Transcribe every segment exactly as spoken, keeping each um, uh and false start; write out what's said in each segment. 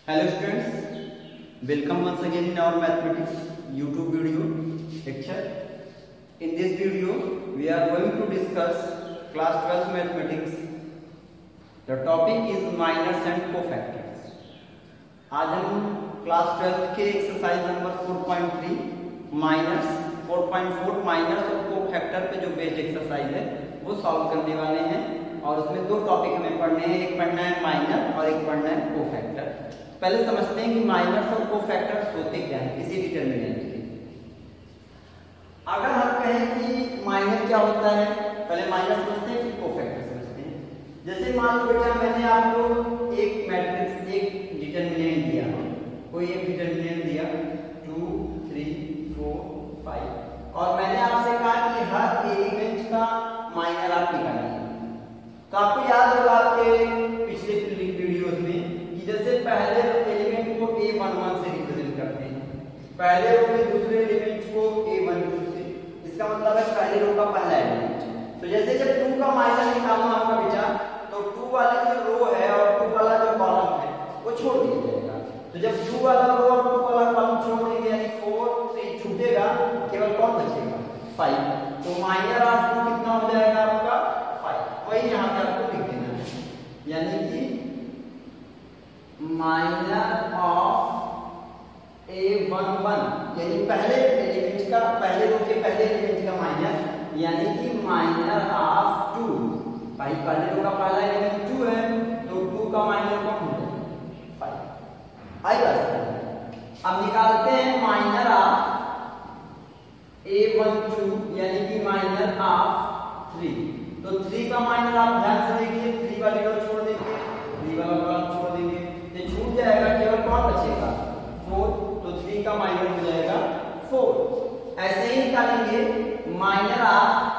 Hello students, welcome once again in our mathematics YouTube video lecture. In this video, we are going to discuss class twelve mathematics. The topic is minors and cofactors. आज हम class twelfth के exercise number four point three minus four point four minus और cofactor पे जो based exercise है वो solve करने वाले हैं और उसमें दो टॉपिक हमें पढ़ने हैं, एक पढ़ना है माइनर और एक पढ़ना है कोफैक्टर। पहले समझते हैं कि माइनर्स और कोफैक्टर्स होते क्या है किसी डिटरमिनेंट के। अगर हम कहें कि माइनर क्या होता है, पहले माइनर समझते हैं फिर कोफैक्टर समझते हैं। जैसे मान लो बेटा मैंने आपको एक मैट्रिक्स एक डिटरमिनेंट दिया, कोई एक डिटरमिनेंट दिया टू थ्री फोर फाइव और मैंने आपसे कहा कि हर एलिमेंट का माइनर आप निकालिए। तो आपको याद होगा आपके पिछले वीडियोस में कि जैसे पहले एलिमेंट को ए वन वन से रिप्रेजेंट करते हैं, पहले रो में दूसरे एलिमेंट को ए वन टू से, इसका मतलब है पहले रो का पहला एलिमेंट। तो जैसे जब टू का माइनर निकालना होगा बेटा तो टू वाले जो रो है और टू वाला जो कॉलम है वो छोड़ दिया जाएगा। तो जब टू वाला रो और टू वाला कॉलम छोड़ देंगे यानी फोर थ्री छूटेगा, केवल कौन बचेगा फाइव। तो माइनर ऑफ टू कितना हो जाएगा आपका फाइव, वही यहाँ पे आपको लिख देना है, यानी कि minor of A one one यानी पहले एलिमेंट का पहले रो के पहले एलिमेंट का माइनर यानी कि माइनर ऑफ टू। भाई पहले रो का पहला एलिमेंट टू है तो टू का माइनर कौन हो जाएगा फाइव। आई बात। अब निकालते हैं minor of A one two यानी कि माइनर ऑफ थ्री। तो थ्री का माइनर आप ध्यान से देखिए, थ्री वाली रो छोड़ देंगे, थ्री वाला कॉलम छोड़ देंगे, ये छूट जाएगा, केवल कौन बचेगा फोर। तो थ्री का माइनर हो जाएगा फोर। ऐसे ही निकालेंगे minor of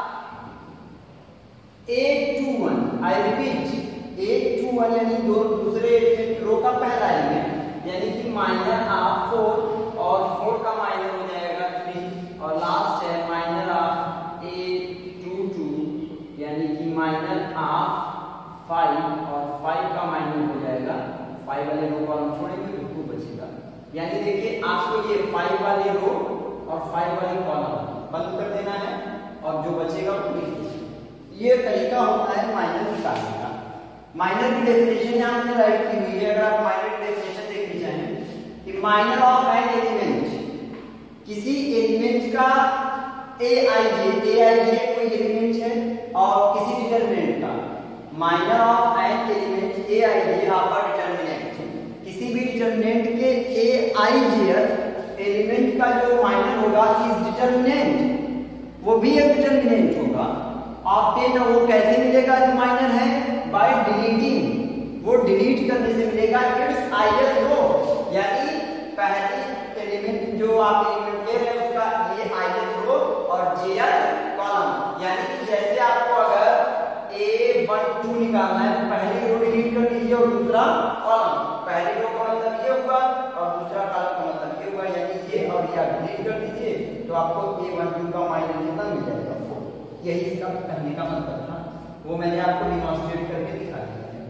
A two one. I repeat A two one यानी दो दूसरे रो का पहला एलिमेंट यानी कि माइनर ऑफ फोर और फोर का माइनर हो जाएगा थ्री और लास्ट है minor of A two two यानी कि माइनर ऑफ फाइव और फाइव का माइनर हो जाएगा फाइव वाले रो को हम छोड़ेंगे तो टू बचेगा। यानी देखिए आपको ये फाइव वाले रो और फाइव वाले कॉलम बंद कर देना है और जो बचेगा वो लिख दीजिए। ये तरीका होता है माइनर निकालने का। माइनर की डेफिनेशन यहाँ पे राइट की हुई है। अगर आप माइनर की डेफिनेशन देखनी चाहें कि माइनर ऑफ एन एलिमेंट, किसी एलिमेंट का ए आई जे ए आई जे कोई एलिमेंट है और किसी डिटरमिनेंट का minor of an element A I J आपका डिटरमिनेंट, किसी भी डिटरमिनेंट के ए आई जे एलिमेंट का जो माइनर होगा इस डिटरमिनेंट वो भी एक डिटरमिनेंट होगा। ऑब्टेन वो कैसे मिलेगा जो माइनर है, बाय डिलीटिंग, वो डिलीट करने से मिलेगा इट्स आईएस रो, यानी पहली एलिमेंट जो आप एलिमेंट ले रहे हैं उसका ये आईएस रो और जेएस कॉलम। यानी कि जैसे आपको अगर ए वन टू निकालना है तो पहली रो डिलीट कर दीजिए और दूसरा कॉलम। पहली रो का मतलब ये हुआ और दूसरा कॉलम का मतलब ये हुआ, यानी ये और ये डिलीट कर दीजिए तो आपको ए वन टू का माइनर कितना मिल जाएगा फोर। यही इसका कहने का मतलब था, वो मैंने आपको डिमॉन्स्ट्रेट करके दिखा दिया है।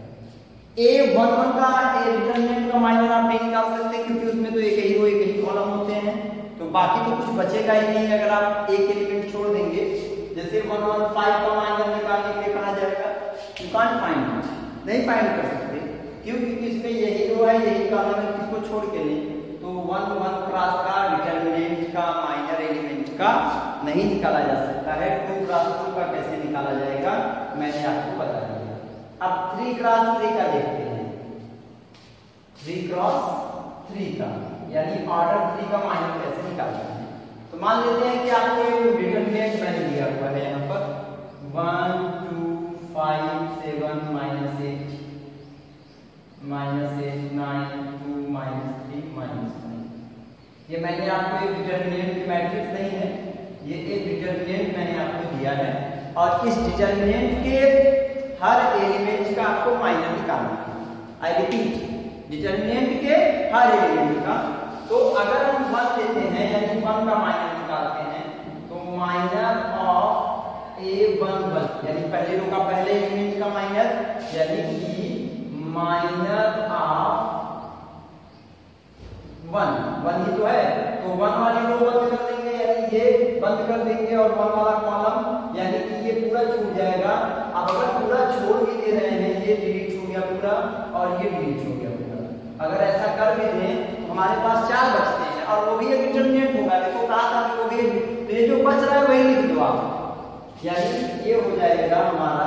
ए वन वन का ए डिटरमिनेंट का माइनर आप नहीं निकाल सकते क्योंकि उसमें तो एक ही रो एक ही कॉलम होते हैं, तो बाकी तो कुछ बचेगा ही नहीं अगर आप एक एलिमेंट छोड़ देंगे। जैसे वन वन फाइव का माइनर निकालने के लिए कहा जाएगा यू कांट फाइंड, नहीं फाइंड कर सकते क्यों, क्योंकि इसमें यही रो है यही कॉलम है, किसको छोड़ के नहीं। तो वन वन क्रॉस का डिटरमिनेंट का माइनर एलिमेंट का नहीं निकाला जा सकता है। टू क्रॉस टू का कैसे निकाला जाएगा मैंने आपको बता दिया। अब थ्री क्रॉस थ्री का देखते हैं, थ्री क्रॉस थ्री का यानी ऑर्डर थ्री का माइनर कैसे निकालना है। तो मान लेते हैं कि आपको एक डिटरमिनेंट मैंने दिया हुआ है यहाँ पर one two five seven minus eight minus eight nine two minus three minus nine. ये मैंने आपको एक डिटरमिनेंट की मैट्रिक्स नहीं है, ये एक डिटरमिनेंट मैंने आपको दिया है और इस डिटरमिनेंट के हर एलिमेंट का आपको माइनर निकालना है। आई रिपीट डिटरमिनेंट के हर एलिमेंट का। तो अगर हम वन लेते हैं यानी वन का माइनर निकालते हैं तो minor of A one one यानी पहले रो का पहले एलिमेंट का माइनर यानी कि माइनर ऑफ वन वन ही तो है, तो वन वाली रो बंद कर देंगे, यानी ये बंद कर देंगे और वन वाला कॉलम यानी कि ये पूरा छूट जाएगा। अब अगर पूरा छोड़ भी दे रहे हैं, ये डिलीट हो गया पूरा और ये डिलीट हो गया पूरा, अगर ऐसा कर भी दें तो हमारे पास चार बचते हैं और वो भी एक डिटरमिनेंट होगा। देखो कहा था कि वो भी, तो ये जो बच रहा है वही लिख दो आप, यानी ये हो जाएगा हमारा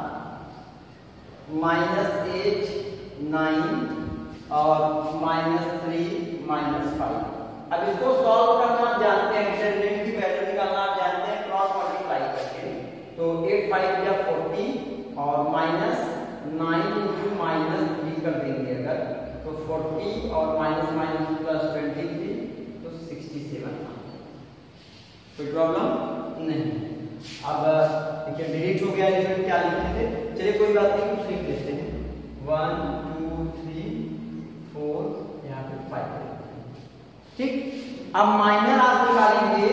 माइनस एच नाइन और माइनस थ्री माइनस फाइव। अब इसको सॉल्व करना आप जानते हैं, डिटरमिनेंट की वैल्यू निकालना आप जानते हैं क्रॉस मल्टीप्लाई करके। तो एट फाइव या फोर्टी और minus nine into minus three कर देंगे अगर, तो फोर्टी और minus minus plus twenty three तो सिक्सटी सेवन। कोई प्रॉब्लम नहीं। अब ठीक है, डिलीट हो गया, इसमें क्या लिखते थे, चलिए कोई बात नहीं, कुछ लिख देते हैं। वन टू थ्री फोर यहाँ पे फाइव, ठीक। अब माइनर आप निकालेंगे,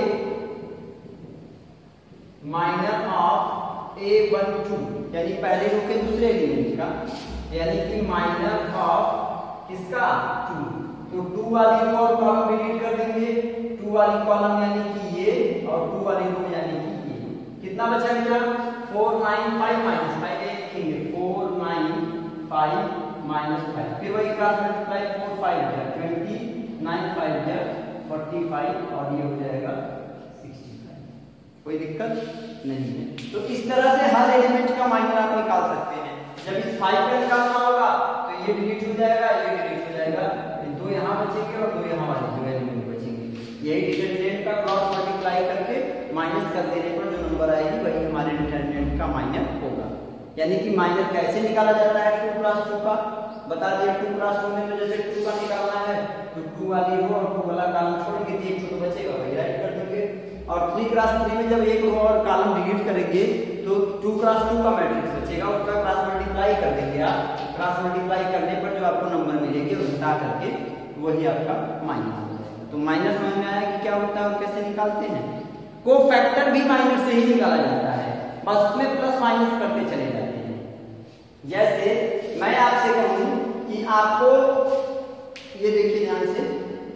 minor of A one two, यानी पहले रो के दूसरे एलिमेंट का, यानी कि माइनर ऑफ किसका, टू। तो टू वाली रो और कॉलम डिलीट कर देंगे, टू वाली कॉलम यानी कि ये और टू वाली रो यानी कि ये। कितना बचा बेटा, four nine five minus five, ये लिखेंगे four nine five minus five, फिर वही क्रॉस मल्टीप्लाई, फोर फाइव है ट्वेंटी, नाइन फाइव है फोर्टी फाइव और ये हो जाएगा सिक्सटी फाइव। कोई दिक्कत नहीं है। तो इस तरह से हर एलिमेंट का माइनर आप निकाल सकते हैं। जब इस फाइव का निकालना होगा तो ये डिलीट हो जाएगा, ये डिलीट हो जाएगा, दो यहाँ बचेंगे और दो यहाँ वाले दो एलिमेंट बचेंगे। यही डिटरमिनेंट का क्रॉस मल्टीप्लाई करके माइनस कर देने पर जो नंबर आएगी वही हमारे डिटरमिनेंट का माइनर होगा। यानी कि माइनर कैसे निकाला जाता है, टू क्रॉस टू का बता दिया। टू क्रॉस टू में तो जैसे टू का निकालना है तो टू वाली रो और टू वाला कॉलम छोड़ेंगे तो एक तो बचेगा, वही राइट कर देंगे। और थ्री क्रॉस थ्री में जब एक रो और कॉलम डिलीट करेंगे तो टू क्रॉस टू का मैट्रिक्स बचेगा, उसका क्रॉस मल्टीप्लाई कर देंगे आप। क्रॉस मल्टीप्लाई करने पर जो आपको नंबर मिलेंगे वो घटा करके वही आपका माइनस हो जाएगा। तो माइनस समझ में आया कि क्या होता है और कैसे निकालते हैं। कोफैक्टर भी माइनस से ही निकाला जाता है, बस उसमें प्लस माइनस करते चले जाते हैं। जैसे मैं आपसे कहूं कि आपको ये देखिए ध्यान से,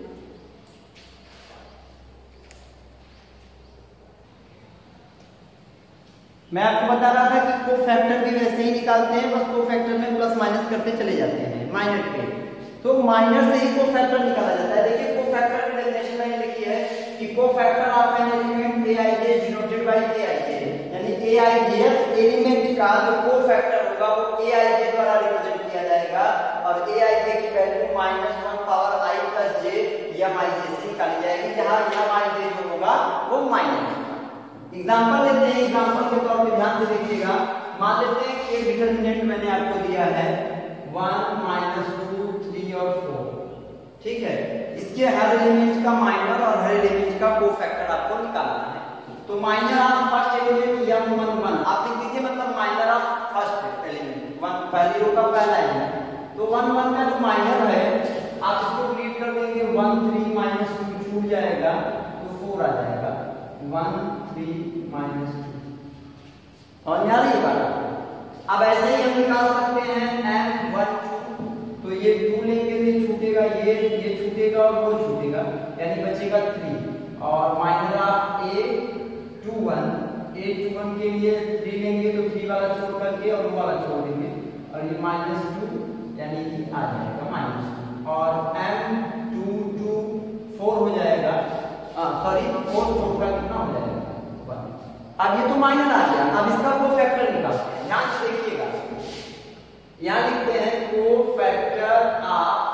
मैं आपको बता रहा था कि कोफैक्टर भी वैसे ही निकालते हैं, बस कोफैक्टर में प्लस माइनस करते चले जाते हैं माइनर पे। तो माइनर से ही कोफैक्टर निकाला जाता है। देखिए कोफैक्टर की डेफिनेशन मैंने लिखी है कि cofactor of an element Aij denoted by Aij, यानी Aij एलिमेंट का जो कोफैक्टर होगा वो Aij द्वारा रिप्रेजेंट किया जाएगा और Aij की value minus one power i plus j या माइनस j से निकाली जाएगी, जहां यह माइनस j जो होगा वो माइनस। एग्जांपल लेते हैं, एग्जांपल के तौर पे ध्यान से देखिएगा। मान लेते हैं कि एक डिटरमिनेंट मैंने आपको दिया है वन माइनस टू थ्री और फोर, ठीक है। इसके हर एलिमेंट का माइनर और हर एलिमेंट का कोफैक्टर आपको निकालना है। तो minor of first element M one one आप लिख दीजिए, मतलब minor of first element one, पहली रो का पहला एलिमेंट। तो वन वन का जो माइनर है आप इसको डिलीट कर देंगे, वन थ्री माइनस टू छूट जाएगा तो फोर आ जाएगा, वन थ्री माइनस टू। और यार ये बात अब ऐसे ही हम निकाल सकते हैं एम वन टू, तो ये टू लेंगे तो ये छूटेगा, ये ये छूटेगा और वो छूटेगा, यानी बचेगा थ्री। और minor of A two one, A two one के लिए थ्री लेंगे तो थ्री वाला छोड़ करके और वो वाला छोड़ देंगे और ये माइनस टू यानी कि आ जाएगा माइनस टू। और एम टू टू फोर हो जाएगा, सॉरी फोर फोर का कितना हो जाएगा वन। अब ये तो माइनर आ गया, अब इसका कोफैक्टर निकालते हैं। ध्यान से देखिएगा, यहां लिखते हैं cofactor of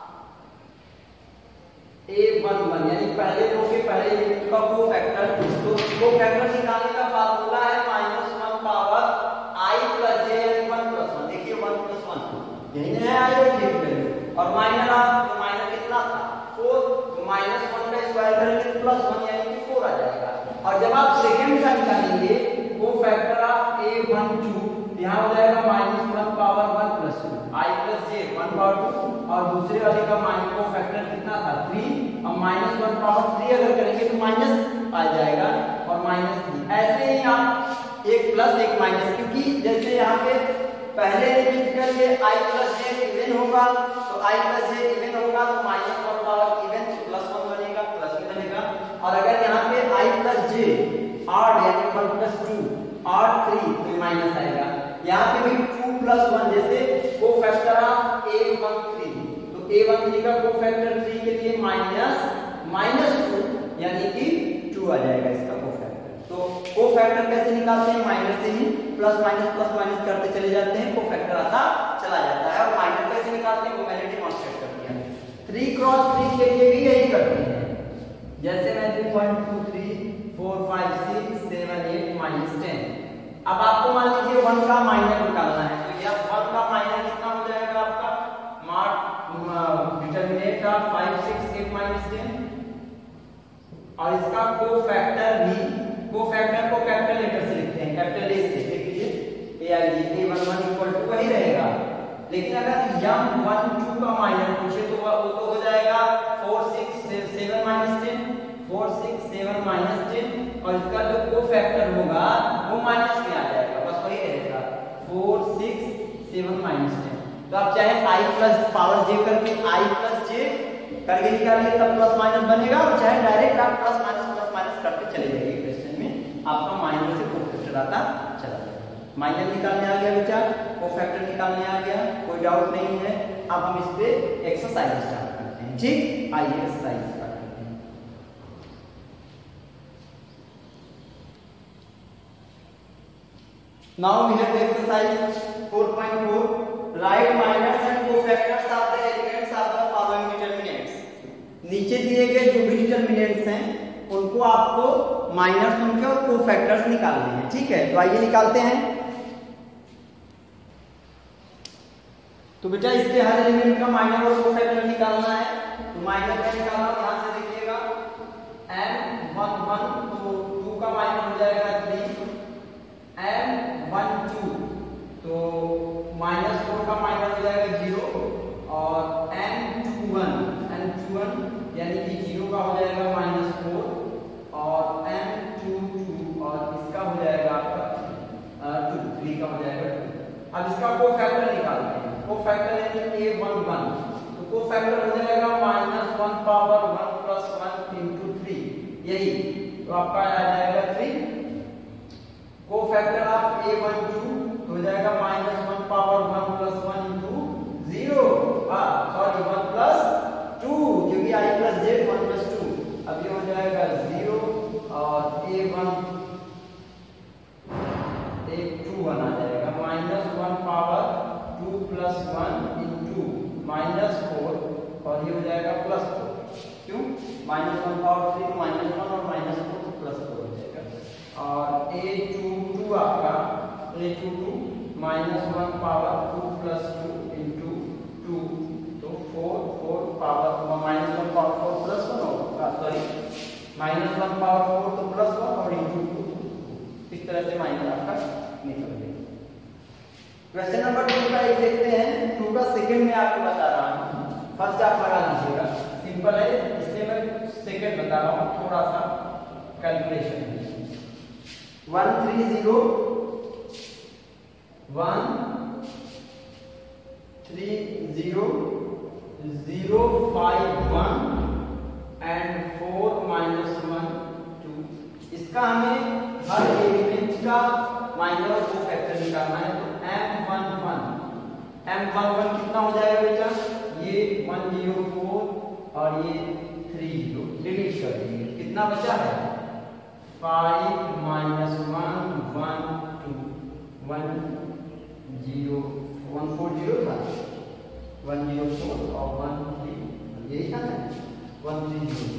A one one, यानी पहले रो के पहले एलिमेंट का कोफैक्टर। तो कोफैक्टर निकालने का फार्मूला है minus one power i plus j यानी वन प्लस वन। देखिए वन प्लस वन यही है i और j की वैल्यू। और माइनर ऑफ माइनर कितना था फोर, तो माइनस वन का स्क्वायर करेंगे तो प्लस वन यानी कि फोर आ जाएगा। और जब आप सेकंड का निकालेंगे cofactor of A one two, यहाँ हो जाएगा minus one power one plus two i plus j one power two, और दूसरे वाले का माइनस कोफैक्टर कितना था थ्री, अब माइनस वन पावर थ्री अगर करेंगे तो माइनस आ जाएगा और माइनस थ्री। ऐसे ही आप एक प्लस एक माइनस, क्योंकि जैसे यहाँ पे पहले एलिमेंट का ये i प्लस j इवन होगा तो i प्लस j इवन होगा तो minus one power even odd यानी one plus two, odd three तो माइनस आएगा। यहाँ पे भी टू प्लस वन जैसे cofactor of A one three, तो ए वन थ्री का कोफैक्टर थ्री के लिए माइनस माइनस टू यानी कि टू आ जाएगा इसका कोफैक्टर। तो कोफैक्टर कैसे निकालते हैं, माइनस से ही प्लस माइनस प्लस माइनस करते चले जाते हैं, कोफैक्टर आता चला जाता है। और माइनस कैसे निकालते हैं वो मैंने डेमोंस्ट्रेट कर दिया। थ्री क्रॉस थ्री के लिए भी यही करते हैं, जैसे मैं three point two three four five six seven eight minus ten. अब आपको मान लीजिए वन का माइनर निकालना है, तो यह वन का माइनर कितना हो जाएगा आपका, mark determinant of five six eight minus ten, और इसका कोफैक्टर भी, कोफैक्टर को कैपिटल लेटर से लिखते हैं, कैपिटल ए से लिख लीजिए, A I J A one one equal to वही रहेगा। लेकिन अगर यम वन टू का माइनर पूछे तो वो तो हो जाएगा four six seven minus ten, four six seven minus ten, और इसका जो कोफैक्टर होगा वो माइनस में आ जाएगा, बस वही रहेगा four six seven minus ten. तो आप चाहे i प्लस पावर जे करके i प्लस जे करके निकालिए तब प्लस माइनस बनेगा, और चाहे डायरेक्ट आप प्लस माइनस प्लस माइनस करके चले जाइए क्वेश्चन में, आपका माइनर से कोफैक्टर आता चला जाएगा। माइनर निकालने आ गया बेटा, कोफैक्टर निकालने आ गया, कोई डाउट नहीं है। अब हम इस पे एक्सरसाइज स्टार्ट करते हैं, ठीक, आइए एक्सरसाइज स्टार्ट करते हैं। Now we have exercise four point four, right minors and cofactors of the elements of the following determinants. नीचे दिए गए जो भी डिटरमिनेंट्स हैं उनको आपको माइनर्स उनके और कोफैक्टर्स निकालने हैं, ठीक है। तो आइए निकालते हैं। तो बेटा इसके हर एलिमेंट का माइनर और कोफैक्टर निकालना है, तो माइनर का निकालना ध्यान से देखिएगा, m वन वन तो टू का माइनर हो जाएगा थ्री, m वन टू तो माइनस फोर का माइनर हो जाएगा जीरो, और m two one m two one यानी कि जीरो का हो जाएगा माइनस फोर, और m टू टू और इसका हो जाएगा आपका टू, थ्री का हो जाएगा टू। अब इसका कोफैक्टर निकालते हैं, कोफैक्टर यानी a वन वन, तो कोफैक्टर हो जाएगा minus one power one plus one into three, यही तो आपका आ जाएगा three. Cofactor of a one two हो जाएगा minus one power one plus one into zero, हाँ सॉरी वन प्लस टू, क्योंकि i plus Z one plus two, अब ये हो जाएगा जीरो, और a वन एक टू वन आ जाएगा, minus one power two plus one into minus four, और ये हो जाएगा प्लस फोर, क्यों minus one power three minus one और माइनस फोर तो प्लस फोर हो जाएगा, और ए टू टू आपका A two two minus one power two plus two into two, तो four four power minus one power four plus one होगा, sorry minus one power four तो plus one और into two, इस तरह से minus आपका निकल गया। क्वेश्चन नंबर टू का एक देखते हैं, टू का सेकंड में आपको बता रहा हूँ, फर्स्ट आप लगा लीजिएगा, सिंपल है, इसलिए मैं सेकंड बता रहा हूँ, थोड़ा सा कैलकुलेशन है। One three zero one three zero zero five one and four minus one two, इसका हमें हर एलिमेंट का माइनर और कोफैक्टर निकालना है। तो m one one m one one कितना हो जाएगा बेटा, ये वन जीरो फोर और ये थ्री जीरो, डिलीट कर देंगे, कितना बचा है five minus one one two, one zero one four zero था, वन जीरो फोर और वन थ्री यही था ना, वन थ्री जीरो,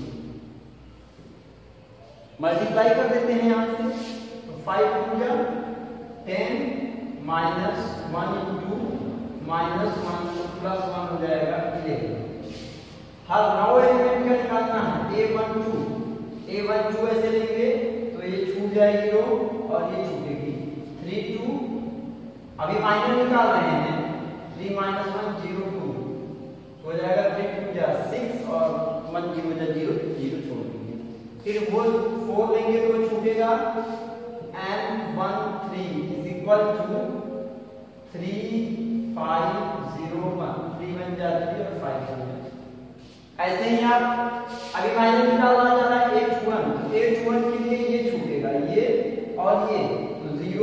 मल्टीप्लाई कर देते हैं यहाँ से, तो फाइव टू या ten minus one into minus one plus one हो जाएगा इलेवन। हर नौ एलिमेंट का निकालना है, ए वन टू ए वन टू ऐसे लेंगे तो ये छूट जाएगी रो और ये छूटेगी, थ्री टू अभी माइनस निकाल रहे हैं, three minus one zero two हो जाएगा, थ्री टू जा सिक्स और वन जीरो जा जीरो, जीरो छोड़ देंगे, फिर वो फोर लेंगे तो छूटेगा, M one three is equal to three five zero one, three one जा थ्री और फाइव हो जाए। ऐसे ही आप अभी माइनस निकालना जा रहा है एच वन, एच वन के लिए ये छूटेगा, ये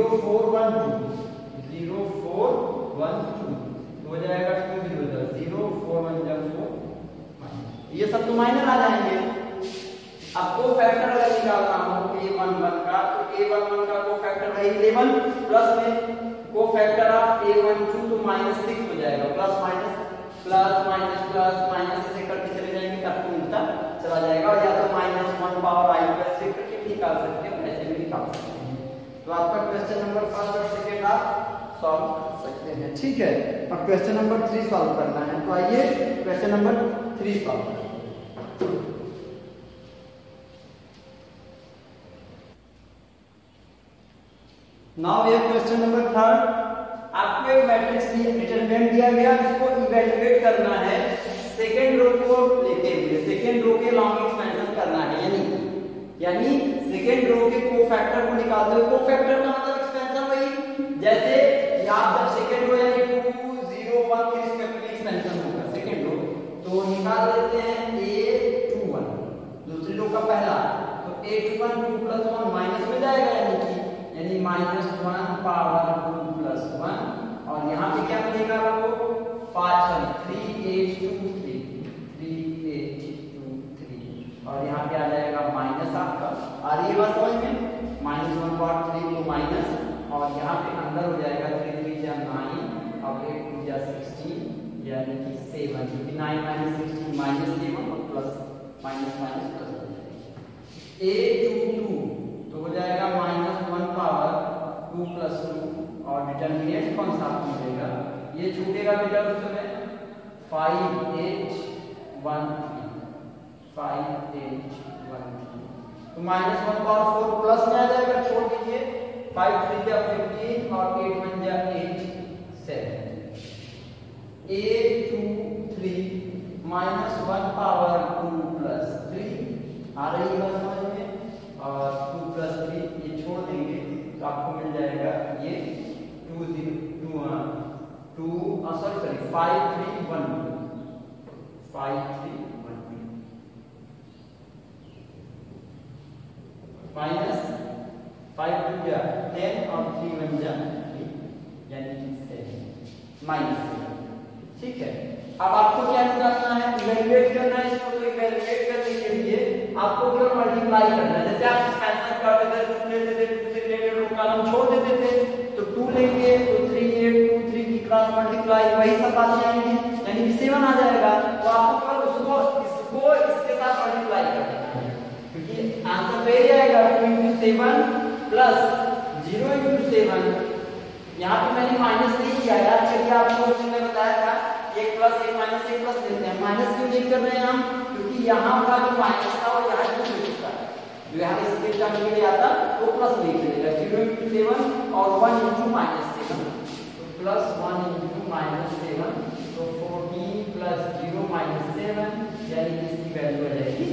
four one two, zero four one two हो जाएगा टू जीरो जा जीरो फोर वन जा फोर, ये सब तो माइनर आ जाएंगे। अब को फैक्टर अगर निकालना हो ए वन वन का, तो ए वन वन का को फैक्टर वही इलेवन प्लस में cofactor of A one two तो माइनस सिक्स हो जाएगा, plus minus plus minus plus minus ऐसे करके चले जाएंगे तब तो उल्टा चला जाएगा, या तो minus one power I plus से करके निकाल सकते हैं, ऐसे भी निकाल सकते हैं। तो आपका क्वेश्चन नंबर फर्स्ट और सेकंड आप सॉल्व कर सकते हैं, ठीक है। अब क्वेश्चन नंबर थ्री सॉल्व करना है, तो आइए क्वेश्चन नंबर थ्री सॉल्व करते हैं। नाउ ये क्वेश्चन नंबर थर्ड, आपको एक मैट्रिक्स डिटरमिनेंट दिया गया, इसको इवैल्यूएट करना है सेकंड रो को लेते हुए, सेकंड रो के लॉन्ग एक्सपेंशन करना है, यानी यानी सेकंड रो के कोफैक्टर को निकालते हुए, कोफैक्टर का मतलब एक्सपेंशन वही जैसे यहां पर सेकंड रो यानी टू जीरो वन के रिस्पेक्टिवली एक्सपेंशन होगा सेकंड रो, तो निकाल लेते हैं ए टू वन, दूसरी रो का पहला, तो A two one two plus one minus में जाएगा, यानी कि यानी minus one power two plus one, और यहाँ पे क्या मिलेगा आपको पांच sorry three eight two three three eight two three, और यहाँ पे आ जाएगा माइनस आपका, आ रही है बात समझ में, माइनस वन पावर थ्री तो माइनस, और यहाँ पे अंदर हो जाएगा थ्री थ्री जा नाइन और एट टू जा सिक्सटीन यानी कि सेवन, क्योंकि nine minus sixteen minus seven और प्लस माइनस माइनस प्लस हो जाएगा। ए टू टू तो हो जाएगा minus one power two plus two, और डिटरमिनेंट कौन सा आपको मिलेगा, ये छूटेगा बेटा उस समय five eight one three, five eight one three, तो minus one power four plus में आ जाएगा, छोड़ दीजिए, फाइव थ्री जा फिफ्टीन और एट वन जा eight seven, A two three minus one power two plus three, आ रही है समझ में, और टू प्लस थ्री ये छोड़ देंगे तो आपको मिल जाएगा ये two zero two two sorry sorry five three one five three one minus five two जा टेन और थ्री वन जा यानी कि सेवन माइनस सेवन, ठीक है। अब आपको क्या निकालना है, इवैल्यूएट करना है इसको, तो इवैल्यूएट करने के लिए आपको केवल मल्टीप्लाई करना है, जैसे आप एक्सपेंशन करते थे टू लेते थे, टू से रिलेटेड रो कॉलम छोड़ देते थे, तो टू लेंगे तो थ्री एट टू थ्री की क्रॉस मल्टीप्लाई वही सब बातें आएंगी, यानी कि सेवन आ जाएगा, तो आपको केवल उसको इसको इसके साथ मल्टीप्लाई करना है, क्योंकि आंसर पे ही आएगा two into seven plus zero into seven, यहाँ पे मैंने माइनस नहीं किया यार, क्योंकि आपको उसने बताया था एक प्लस एक माइनस एक प्लस लेते हैं, माइनस क्यों नहीं कर रहे हैं हम, क्योंकि यहाँ का जो माइनस था वो यहाँ क्यों लिख चुका है, जो यहाँ इसके टर्म के लिए आता वो प्लस लिख देगा, जीरो इनटू सेवन और वन इनटू माइनस सेवन, तो plus one into minus seven, तो fourteen plus zero minus seven, यानी कि इसकी वैल्यू आ जाएगी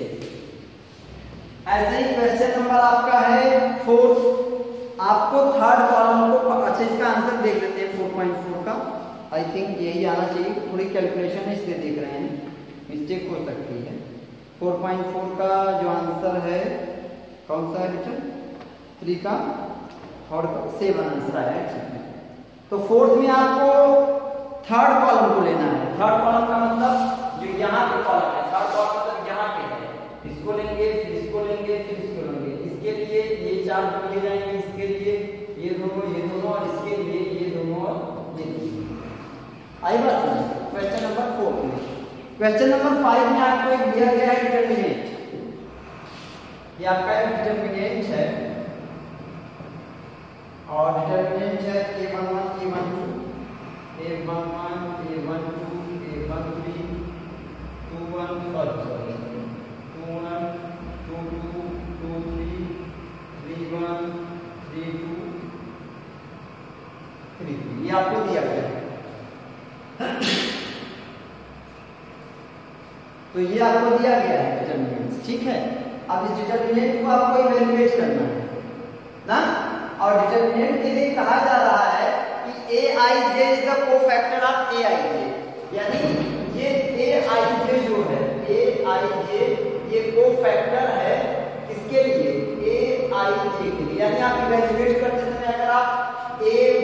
सेवन। ऐसे ही क्वेश्चन नंबर आपका है फोर्थ, आपको थर्ड कॉलम को अच्छा इसका आंसर देख लेते हैं फोर पॉइंट फोर का, आई थिंक यही आना चाहिए, थोड़ी कैलकुलेशन है इसलिए देख रहे हैं, मिस्टेक हो सकती है। फोर पॉइंट फोर का जो आंसर है कौन सा है बेटा, थ्री का और सेवन आंसर आया है, ठीक है। तो फोर्थ में आपको थर्ड कॉलम को लेना है, थर्ड कॉलम का मतलब जो यहाँ पे कॉलम है, थर्ड कॉलम मतलब यहाँ पे है, इसको लेंगे फिर इसको लेंगे फिर इसको लेंगे, इसके लिए ये चार को ले जाएंगे, इसके लिए ये दोनों ये दोनों और इसके लिए ये दोनों और ये दोनों। आई बात क्वेश्चन नंबर फोर में। क्वेश्चन नंबर फाइव में आपको एक दिया गया है डिटरमिनेंट, ये आपका एक डिटरमिनेंट है, और डिटरमिनेंट है ए one one a one two A one one a one two A one three two one sorry sorry two one two two two three three one three two three three, ये आपको दिया गया है। तो ये आपको दिया गया है डिटरमिनेंट, ठीक है। अब इस डिटरमिनेंट को आपको इवैल्यूएट करना है ना, और डिटरमिनेंट के लिए कहा जा रहा है कि a I j is the cofactor of a I j, यानी ये ए आई जे जो है ए आई जे ये कोफैक्टर है किसके लिए, ए आई जे के लिए, यानी आप इवैल्यूएट करते समय अगर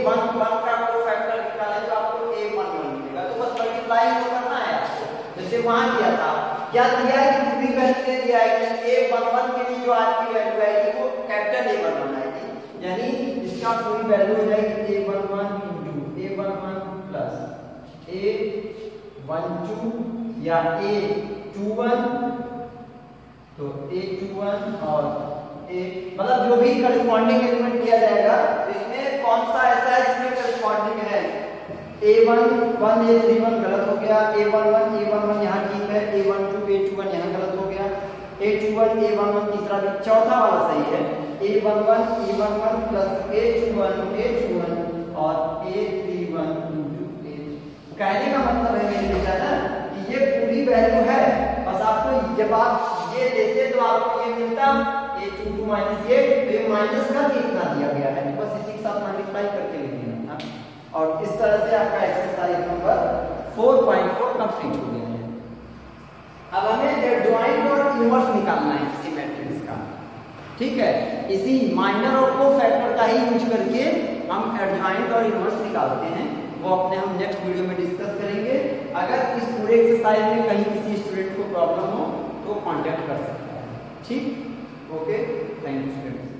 वन वन का कोफैक्टर निकालें तो आपको ए वन वन मिलेगा। तो बस मल्टीप्लाई तो करना है आपको, जैसे वहां किया था। क्या दिया है कि पूरी वैल्यू दे दिया है कि ए वन वन के लिए जो आज की वैल्यू आएगी वो कैपिटल ए वन वन आएगी, यानी इसका पूरी वैल्यू हो जाएगी a one one into a one one plus a one two या ए टू वन, तो ए टू वन और ए मतलब जो भी करस्पॉन्डिंग एलिमेंट किया जाएगा इसमें कौन सा ऐसा है जिसमें करस्पॉन्डिंग है। ए one one a three one गलत हो गया, a one one a one one यहाँ ठीक है, ए one two a two one यहाँ गलत हो गया, a two one a one one तीसरा भी, चौथा वाला सही है, ए one one a one one plus a two one A two one और a three one into a. कहने का मतलब है मेरे बेटा ना कि ये पूरी वैल्यू है, बस आपको जब आप ये देते तो आपको ये मिलता ए टू टू माइनस ये, तो ये माइनस का कितना दिया गया है, तो बस इसी के साथ मल्टीप्लाई करके लिख देना था। और इस तरह से आपका exercise number four point four complete हो गया है। अब हमें एडजॉइंट और इनवर्स निकालना है किसी मैट्रिक्स का, ठीक है। इसी माइनर और कोफैक्टर का ही यूज करके हम एडजॉइंट और इनवर्स निकालते हैं, वो अपने हम नेक्स्ट वीडियो में डिस्कस करेंगे। अगर इस पूरे एक्सरसाइज में कहीं किसी स्टूडेंट को प्रॉब्लम हो तो कांटेक्ट कर सकता है, ठीक। Okay, thank you students.